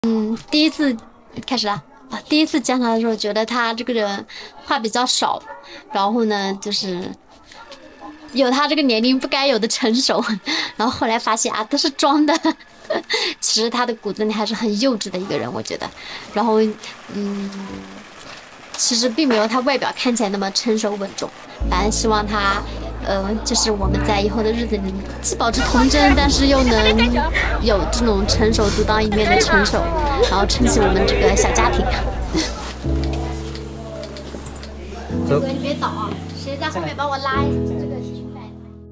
第一次开始了啊！第一次见他的时候，觉得他这个人话比较少，然后呢，就是有他这个年龄不该有的成熟，然后后来发现啊，都是装的。其实他的骨子里还是很幼稚的一个人，我觉得。然后，其实并没有他外表看起来那么成熟稳重。反正希望他，就是我们在以后的日子里，既保持童真，但是又能有这种成熟独当一面的成熟，然后撑起我们这个小家庭。哥，你别倒啊！谁在后面帮我拉这个裙摆？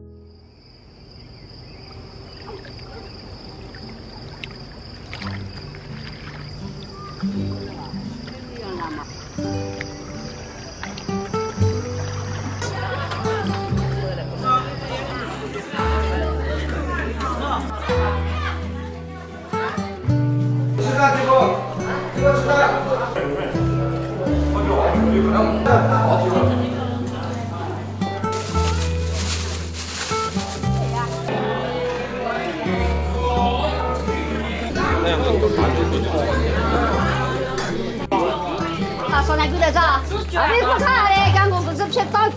啊，说来给得着，啊，你不看嘞，干我不是偏到。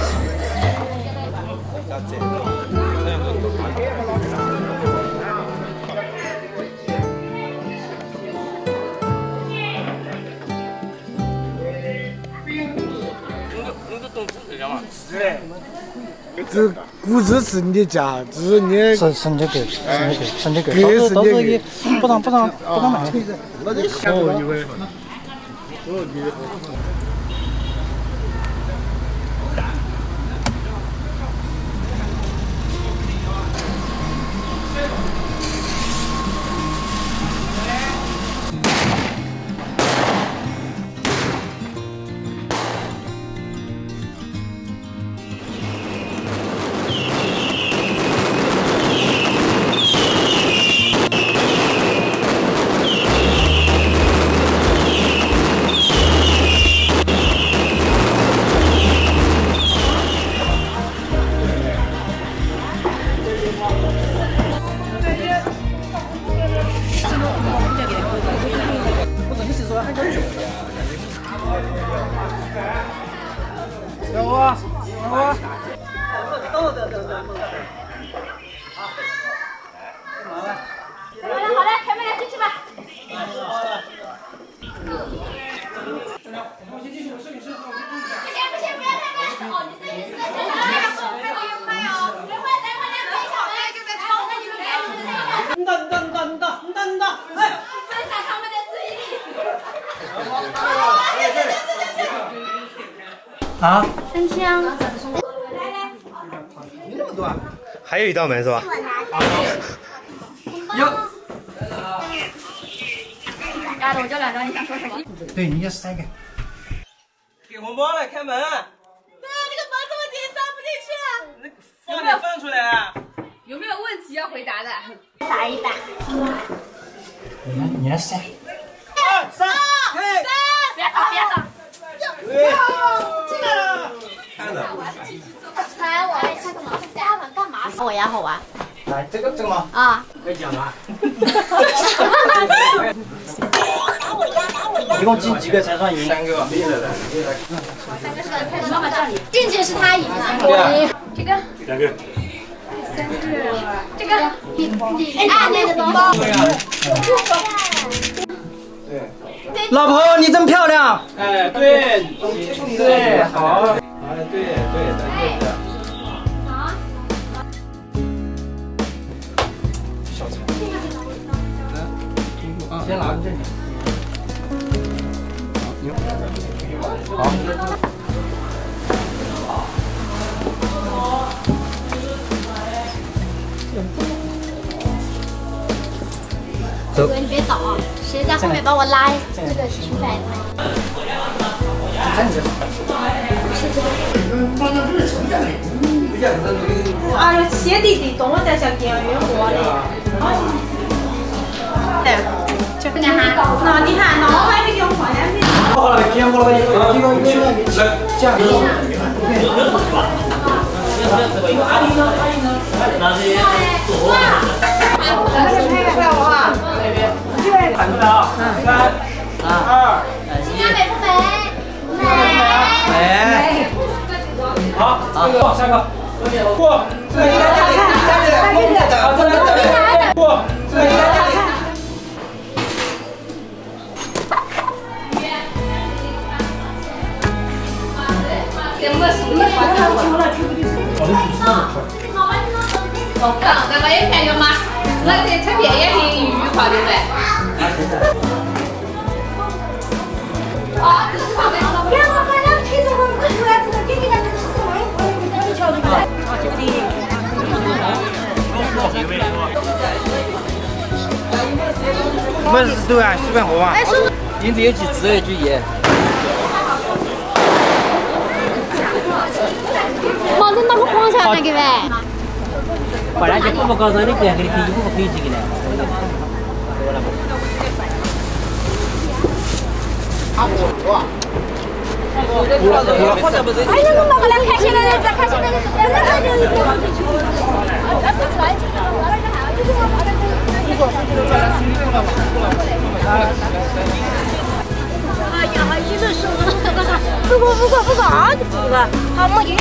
这估值是你的家，只是你省这个，到时候也不让买。 好嘞，开门来进去吧。不行，不要太慢。哦，你自己是。快点又快哦，等会来拍一下，我来就在掏着你们来。哎，分散他们的注意力。 啊？ 真香。 没那么多啊。还有一道门是吧？ 有。压着我这两张，你想说什么？ 对，你也是3个。 给红包了，开门。 对啊，这个包这么紧，塞不进去啊。 放点饭出来啊！ 有没有问题要回答的？ 打一打。 你来3。 2、3，开！ 别打。 进来了。看着。 猜我来看干嘛？家长干嘛？我也好玩。 来，这个吗？ 啊。 可以讲吗？ 一共进几个才算赢 ？3个。 妈妈叫你。进去是他赢了，我赢。这个。 2个。 3个。这个。你按那个东西。 对。 老婆，你真漂亮！ 哎，对，好。哎，对。小菜。先拿这里。好。 走。哥，你别倒啊！谁在后面帮我拉这个裙摆？ 哎呦，切地动了在像电晕过的。 就这个哈。 那你看，那我还没给我放点米。 好了，点好了，这个这样。 哇！拍我啊！ 来啊！3、2、1。美。好，过下个。过。过。 那个也便宜吗？那个车便宜很愉快，对不对？啊，这是啥的？别我把两推着我出来，这个给人家吃什么？我瞧这个。 我们是都按10块货嘛。银子有几只有几页。 毛子那么黄下那个呗。 本来就不搞这里边，给你可以不可以这个呢？ 哎，那个老板来看现在在看现在不啊，就不了，好没劲。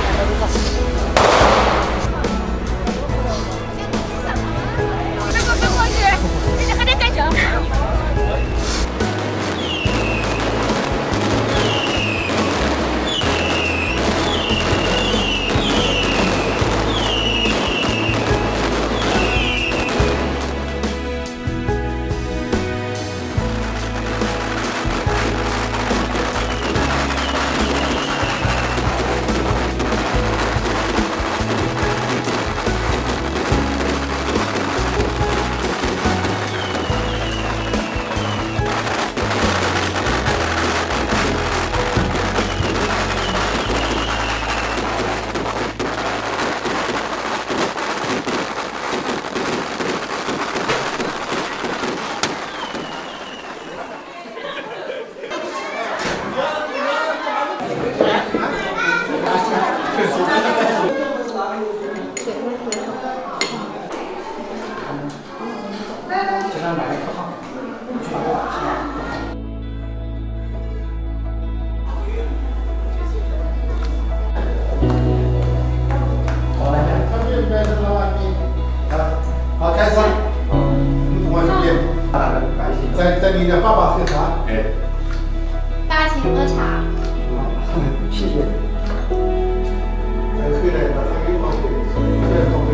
好，开始。不管什么店，在你的爸爸喝茶。哎。 爸请喝茶。 谢谢。回来把他给放回，再放回。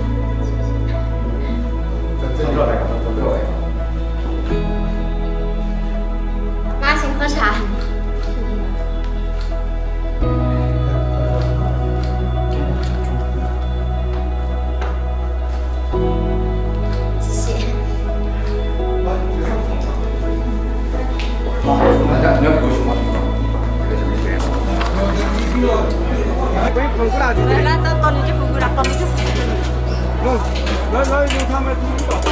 这个来看，这个来看。 妈请喝茶。 来，到你就不了，到你就来，用他们知道。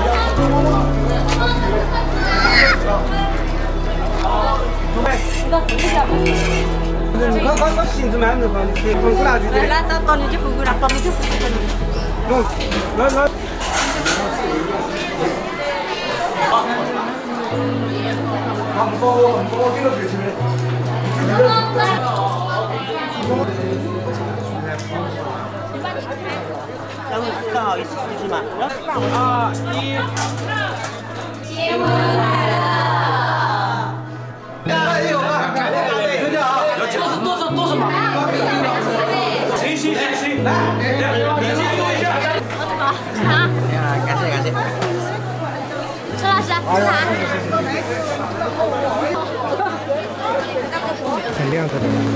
你看性子慢的话，你可以放过来就对。 来，到你就不了，到你就不来。我给了最起码。 刚好一次出去嘛。 2、1。 结婚来了！ 加油啊！对的啊！多少码？行，来，你先用一下。 茶。 感谢。 车老师，喝茶。 很亮的。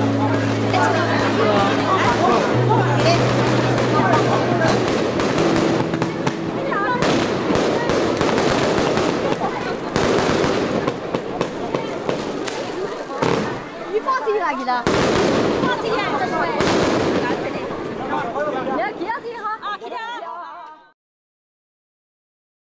你放这里来给他，放这里来，这是。你要给他这里哈。